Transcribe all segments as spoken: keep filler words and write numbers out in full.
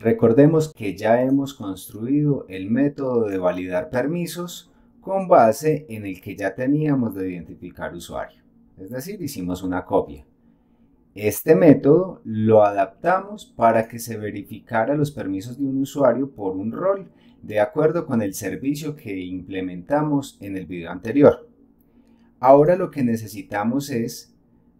Recordemos que ya hemos construido el método de validar permisos con base en el que ya teníamos de identificar usuario. Es decir, hicimos una copia. Este método lo adaptamos para que se verificara los permisos de un usuario por un rol de acuerdo con el servicio que implementamos en el video anterior. Ahora lo que necesitamos es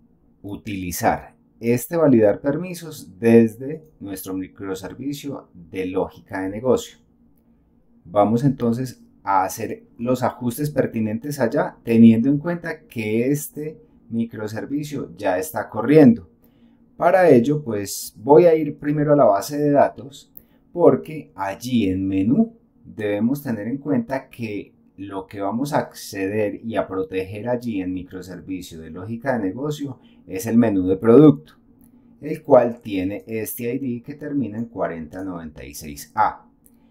utilizar este validar permisos desde nuestro microservicio de lógica de negocio. Vamos entonces a hacer los ajustes pertinentes allá, teniendo en cuenta que este microservicio ya está corriendo. Para ello, pues voy a ir primero a la base de datos, porque allí en menú debemos tener en cuenta que lo que vamos a acceder y a proteger allí en microservicio de lógica de negocio es el menú de producto, el cual tiene este I D que termina en cuarenta noventa y seis A.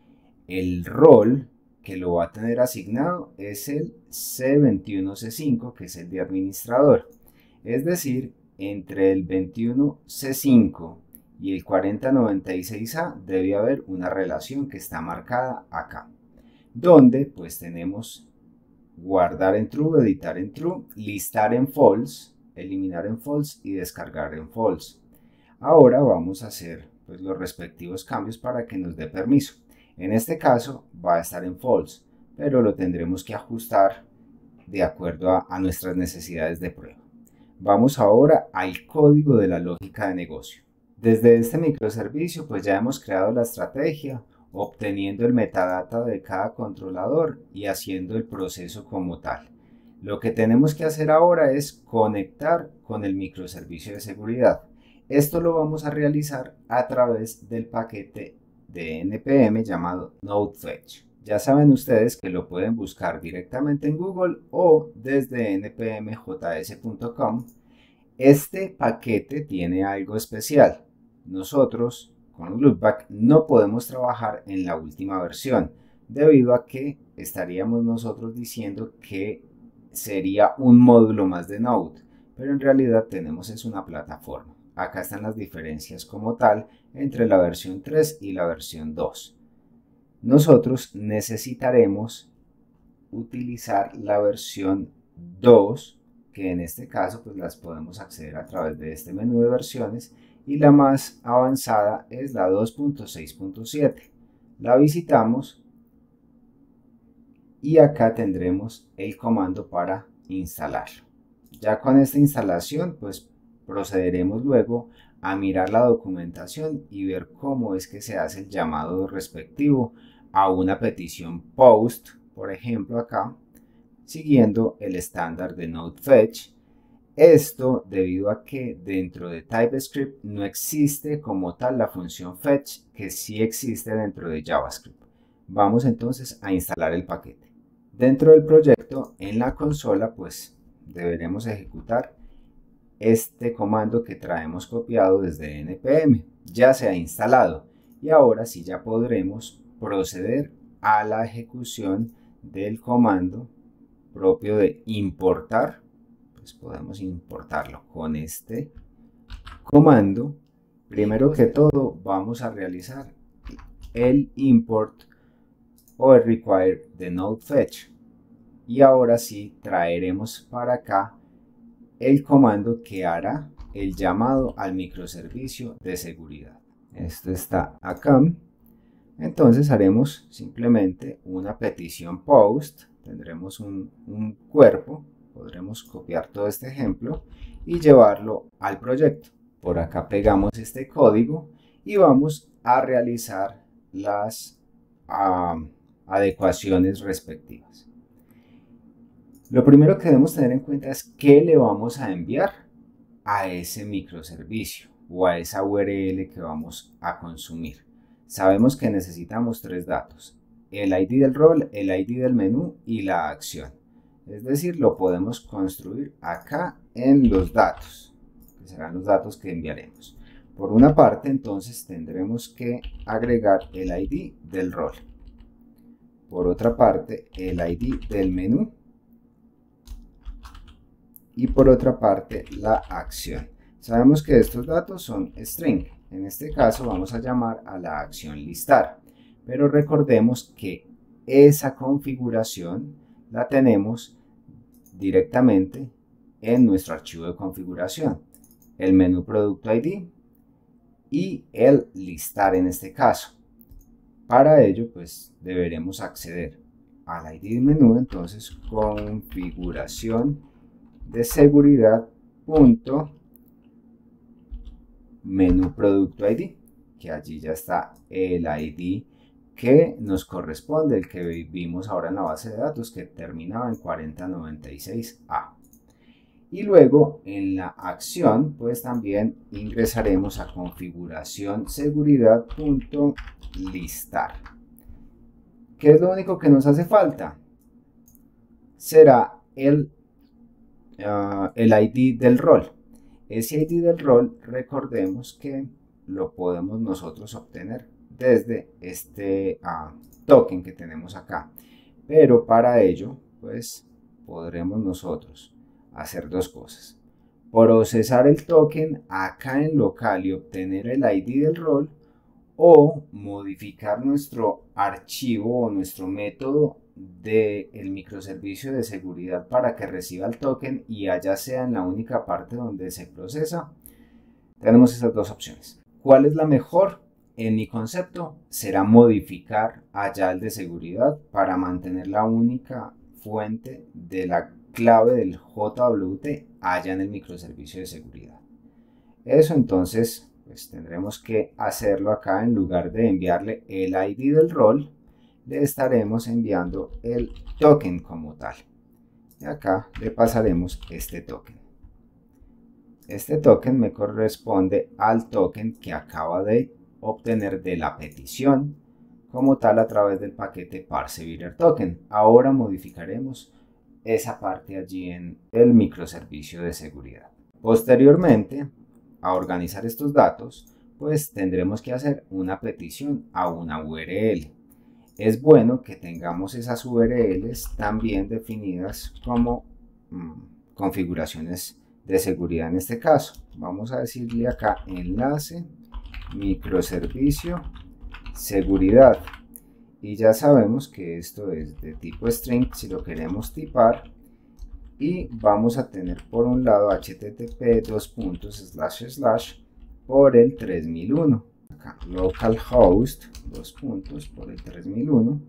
El rol que lo va a tener asignado es el C veintiuno C cinco, que es el de administrador. Es decir, entre el veintiuno C cinco y el cuarenta noventa y seis A debe haber una relación que está marcada acá, donde pues tenemos guardar en true, editar en true, listar en false, eliminar en false y descargar en false. Ahora vamos a hacer pues los respectivos cambios para que nos dé permiso. En este caso va a estar en false, pero lo tendremos que ajustar de acuerdo a, a nuestras necesidades de prueba. Vamos ahora al código de la lógica de negocio. Desde este microservicio pues ya hemos creado la estrategia, obteniendo el metadata de cada controlador y haciendo el proceso como tal. Lo que tenemos que hacer ahora es conectar con el microservicio de seguridad. Esto lo vamos a realizar a través del paquete de N P M llamado NodeFetch. Ya saben ustedes que lo pueden buscar directamente en Google o desde N P M J S punto com. Este paquete tiene algo especial. Nosotros con Loopback no podemos trabajar en la última versión, debido a que estaríamos nosotros diciendo que sería un módulo más de Node, pero en realidad tenemos es una plataforma. Acá están las diferencias como tal entre la versión tres y la versión dos. Nosotros necesitaremos utilizar la versión dos, que en este caso pues las podemos acceder a través de este menú de versiones, y la más avanzada es la dos punto seis punto siete. La visitamos y acá tendremos el comando para instalarlo. Ya con esta instalación pues procederemos luego a mirar la documentación y ver cómo es que se hace el llamado respectivo a una petición post, por ejemplo acá, siguiendo el estándar de NodeFetch. Esto debido a que dentro de TypeScript no existe como tal la función fetch, que sí existe dentro de JavaScript. Vamos entonces a instalar el paquete. Dentro del proyecto, en la consola, pues deberemos ejecutar este comando que traemos copiado desde N P M. Ya se ha instalado y ahora sí ya podremos proceder a la ejecución del comando propio de importar. Pues podemos importarlo con este comando. Primero que todo vamos a realizar el import o el require de NodeFetch y ahora sí traeremos para acá el comando que hará el llamado al microservicio de seguridad. Esto está acá. Entonces haremos simplemente una petición post, tendremos un, un cuerpo, podremos copiar todo este ejemplo y llevarlo al proyecto. Por acá pegamos este código y vamos a realizar las uh, adecuaciones respectivas. Lo primero que debemos tener en cuenta es qué le vamos a enviar a ese microservicio o a esa U R L que vamos a consumir. Sabemos que necesitamos tres datos: el I D del rol, el I D del menú y la acción. Es decir, lo podemos construir acá en los datos, que serán los datos que enviaremos. Por una parte, entonces tendremos que agregar el I D del rol. Por otra parte, el I D del menú. Y por otra parte, la acción. Sabemos que estos datos son string, En este caso vamos a llamar a la acción listar, pero recordemos que esa configuración la tenemos directamente en nuestro archivo de configuración, el menú producto I D y el listar en este caso. Para ello pues deberemos acceder al I D del menú, entonces configuración de seguridad punto menú producto I D, que allí ya está el I D que nos corresponde, el que vimos ahora en la base de datos, que terminaba en cuarenta noventa y seis A. Y luego en la acción pues también ingresaremos a configuración seguridad punto listar. ¿Qué es lo único que nos hace falta? Será el, uh, el I D del rol. Ese I D del rol, recordemos que lo podemos nosotros obtener desde este uh, token que tenemos acá. Pero para ello pues podremos nosotros hacer dos cosas: procesar el token acá en local y obtener el I D del rol, o modificar nuestro archivo o nuestro método del microservicio de seguridad para que reciba el token y allá sea en la única parte donde se procesa. Tenemos esas dos opciones. ¿Cuál es la mejor? En mi concepto será modificar allá el de seguridad para mantener la única fuente de la clave del J W T allá en el microservicio de seguridad. Eso entonces pues tendremos que hacerlo acá. En lugar de enviarle el I D del rol, le estaremos enviando el token como tal. Y acá le pasaremos este token. Este token me corresponde al token que acaba de obtener de la petición como tal a través del paquete parse bidder token. Ahora modificaremos esa parte allí en el microservicio de seguridad. Posteriormente a organizar estos datos, pues tendremos que hacer una petición a una U R L. Es bueno que tengamos esas U R Ls también definidas como mmm, configuraciones de seguridad. En este caso vamos a decirle acá enlace microservicio seguridad, y ya sabemos que esto es de tipo string si lo queremos tipar, y vamos a tener por un lado http dos puntos slash slash por el tres mil uno, acá localhost dos puntos por el tres mil uno,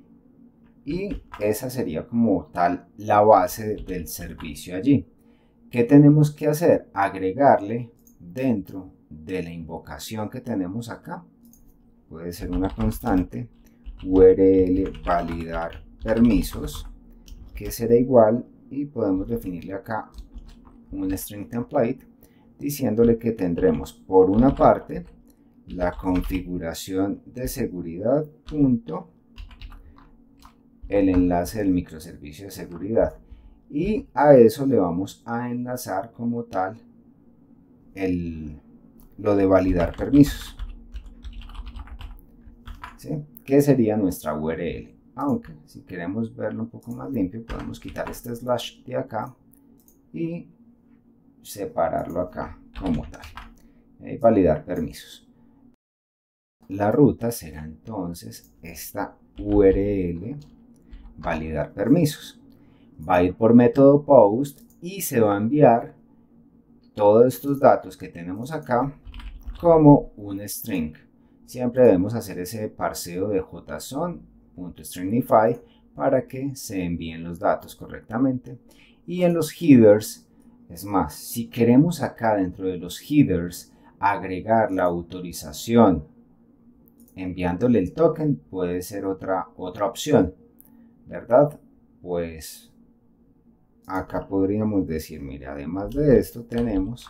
y esa sería como tal la base del servicio allí. ¿Qué tenemos que hacer? Agregarle dentro de la invocación que tenemos acá, puede ser una constante, U R L validar permisos, que será igual, y podemos definirle acá un string template diciéndole que tendremos por una parte la configuración de seguridad punto el enlace del microservicio de seguridad, y a eso le vamos a enlazar como tal el, lo de validar permisos, ¿sí? Que sería nuestra U R L. Aunque si queremos verlo un poco más limpio, podemos quitar este slash de acá y separarlo acá como tal. Y validar permisos. La ruta será entonces esta U R L validar permisos. Va a ir por método post y se va a enviar todos estos datos que tenemos acá como un string. Siempre debemos hacer ese parseo de json.stringify para que se envíen los datos correctamente. Y en los headers, es más, si queremos acá dentro de los headers agregar la autorización enviándole el token, puede ser otra, otra opción, ¿verdad? Pues acá podríamos decir, mire, además de esto tenemos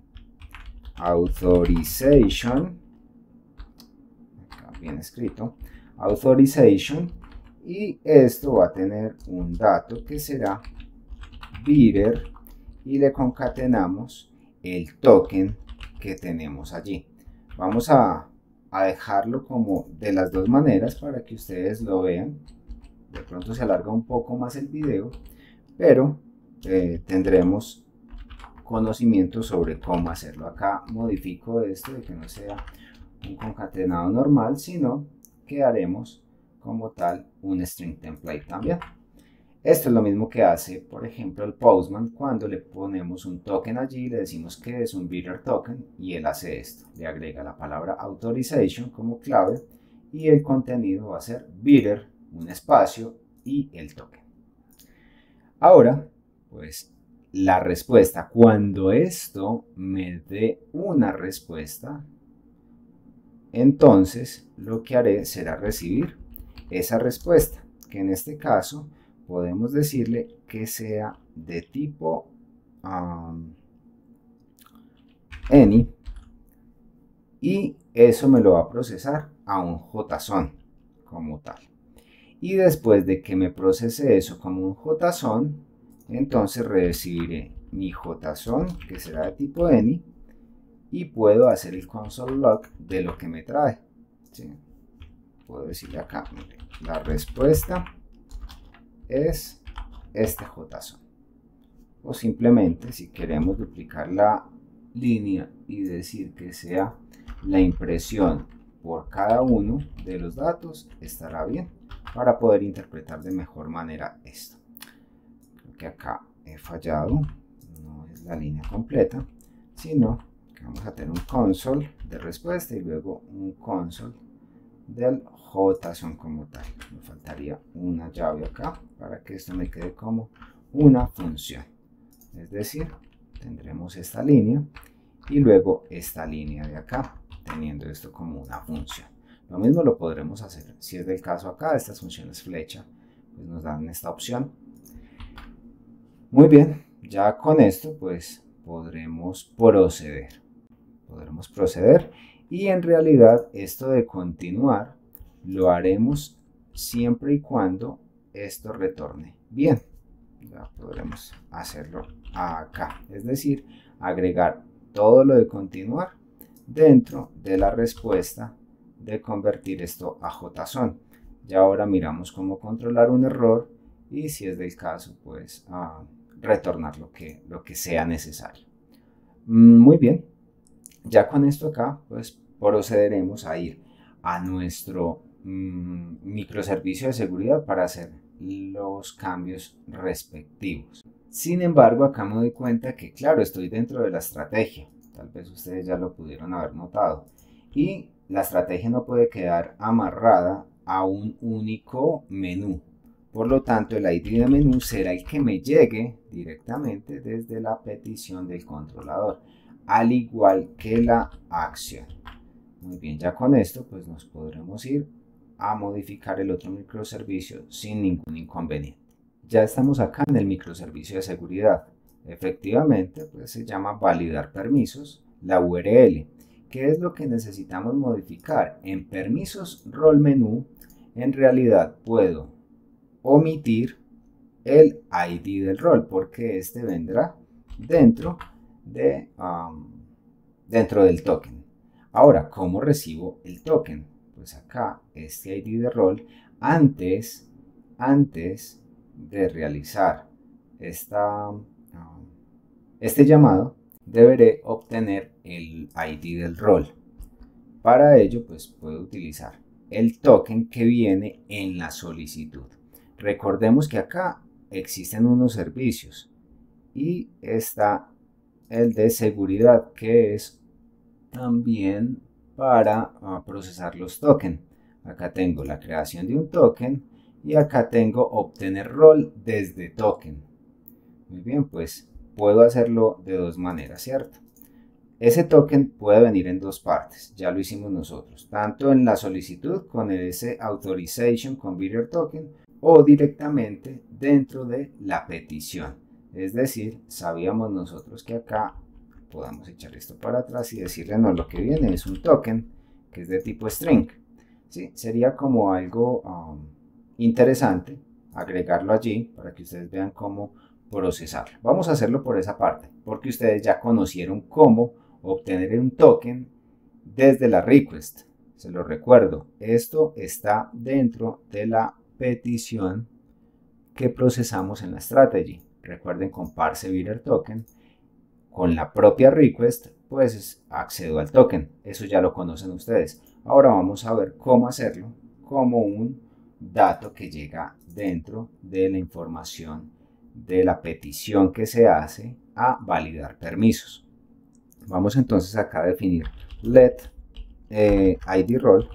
authorization, acá bien escrito, authorization, y esto va a tener un dato que será bidder y le concatenamos el token que tenemos allí. Vamos a, a dejarlo como de las dos maneras para que ustedes lo vean. De pronto se alarga un poco más el video, pero eh, tendremos conocimiento sobre cómo hacerlo. Acá modifico esto de que no sea un concatenado normal, sino que haremos como tal un string template también. Esto es lo mismo que hace, por ejemplo, el Postman cuando le ponemos un token allí, le decimos que es un bidder token y él hace esto. Le agrega la palabra authorization como clave y el contenido va a ser bidder, un espacio y el token. Ahora, pues la respuesta, cuando esto me dé una respuesta, entonces lo que haré será recibir esa respuesta, que en este caso podemos decirle que sea de tipo um, any y eso me lo va a procesar a un JSON como tal. Y después de que me procese eso como un JSON, entonces recibiré mi JSON que será de tipo any y puedo hacer el console log de lo que me trae. ¿Sí? Puedo decirle acá, mire, la respuesta es este JSON. O simplemente si queremos duplicar la línea y decir que sea la impresión por cada uno de los datos, estará bien para poder interpretar de mejor manera esto. Creo que acá he fallado, no es la línea completa, sino que vamos a tener un console de respuesta y luego un console del JSON como tal. Me faltaría una llave acá para que esto me quede como una función. Es decir, tendremos esta línea y luego esta línea de acá, teniendo esto como una función. Lo mismo lo podremos hacer si es del caso acá, estas funciones flecha pues nos dan esta opción. Muy bien, ya con esto pues podremos proceder. Podremos proceder. Y en realidad esto de continuar lo haremos siempre y cuando esto retorne bien. Ya podremos hacerlo acá. Es decir, agregar todo lo de continuar dentro de la respuesta de convertir esto a JSON. Ya ahora miramos cómo controlar un error y si es del caso pues a retornar lo que, lo que sea necesario. Muy bien. Ya con esto acá, pues procederemos a ir a nuestro mmm, microservicio de seguridad para hacer los cambios respectivos. Sin embargo, acá me doy cuenta que, claro, estoy dentro de la estrategia. Tal vez ustedes ya lo pudieron haber notado. Y la estrategia no puede quedar amarrada a un único menú. Por lo tanto, el I D de menú será el que me llegue directamente desde la petición del controlador, al igual que la acción. Muy bien, ya con esto pues nos podremos ir a modificar el otro microservicio sin ningún inconveniente. Ya estamos acá en el microservicio de seguridad. Efectivamente, pues se llama validar permisos, la U R L. ¿Qué es lo que necesitamos modificar? En permisos rol menú, en realidad puedo omitir el I D del rol porque este vendrá dentro de um, dentro del token. Ahora, ¿cómo recibo el token? Pues acá este I D de rol, antes antes de realizar esta, um, este llamado, deberé obtener el I D del rol. Para ello, pues puedo utilizar el token que viene en la solicitud. Recordemos que acá existen unos servicios y está el de seguridad, que es también para uh, procesar los tokens. Acá tengo la creación de un token y acá tengo obtener rol desde token. Muy bien, pues puedo hacerlo de dos maneras, ¿cierto? Ese token puede venir en dos partes, ya lo hicimos nosotros, tanto en la solicitud con ese authorization con bidder token o directamente dentro de la petición. Es decir, sabíamos nosotros que acá podamos echar esto para atrás y decirle no, lo que viene es un token que es de tipo string. ¿Sí? Sería como algo um, interesante agregarlo allí para que ustedes vean cómo procesarlo. Vamos a hacerlo por esa parte, porque ustedes ya conocieron cómo obtener un token desde la request. Se lo recuerdo, esto está dentro de la petición que procesamos en la strategy. Recuerden con parse bidder token. con la propia request, pues accedo al token. Eso ya lo conocen ustedes. Ahora vamos a ver cómo hacerlo como un dato que llega dentro de la información de la petición que se hace a validar permisos. Vamos entonces acá a definir let eh, id role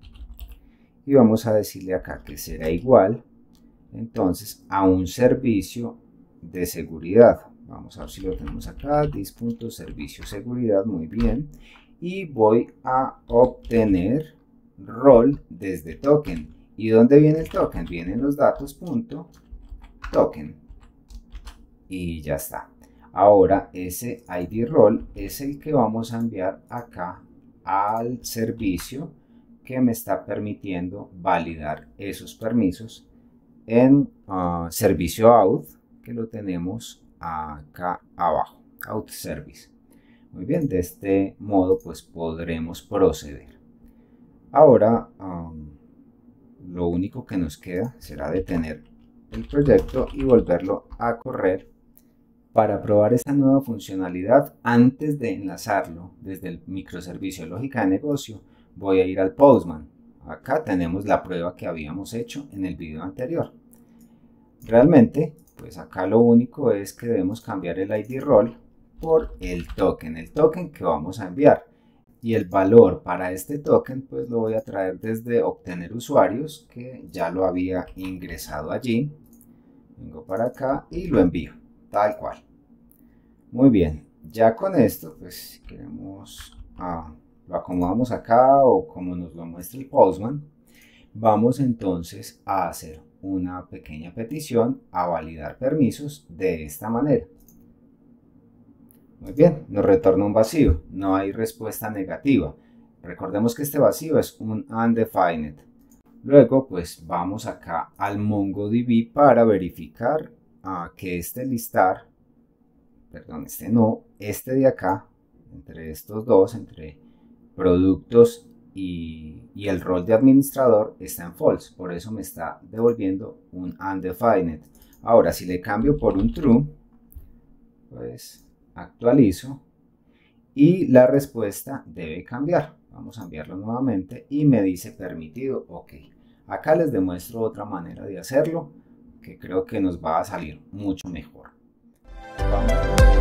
y vamos a decirle acá que será igual entonces a un servicio de seguridad. Vamos a ver si lo tenemos acá, this.servicio seguridad, muy bien, y voy a obtener role desde token. ¿Y dónde viene el token? Vienen los datos punto token y ya está. Ahora ese id role es el que vamos a enviar acá al servicio que me está permitiendo validar esos permisos en uh, servicio auth, que lo tenemos acá abajo, auth service. Muy bien, de este modo pues podremos proceder. Ahora um, lo único que nos queda será detener el proyecto y volverlo a correr para probar esta nueva funcionalidad. Antes de enlazarlo desde el microservicio lógica de negocio, voy a ir al Postman. Acá tenemos la prueba que habíamos hecho en el video anterior. Realmente, pues acá lo único es que debemos cambiar el id role por el token, el token que vamos a enviar. Y el valor para este token pues lo voy a traer desde obtener usuarios, que ya lo había ingresado allí. Vengo para acá y lo envío, tal cual. Muy bien, ya con esto pues si queremos ah, lo acomodamos acá o como nos lo muestra el Postman. Vamos entonces a hacer una pequeña petición a validar permisos de esta manera. Muy bien, nos retorna un vacío, no hay respuesta negativa. Recordemos que este vacío es un undefined. Luego pues vamos acá al MongoDB para verificar uh, que este listar, perdón, este no, este de acá, entre estos dos, entre productos y, y el rol de administrador está en false, por eso me está devolviendo un undefined. Ahora si le cambio por un true, pues actualizo y la respuesta debe cambiar. Vamos a enviarlo nuevamente y me dice permitido, ok. Acá les demuestro otra manera de hacerlo que creo que nos va a salir mucho mejor. Vamos.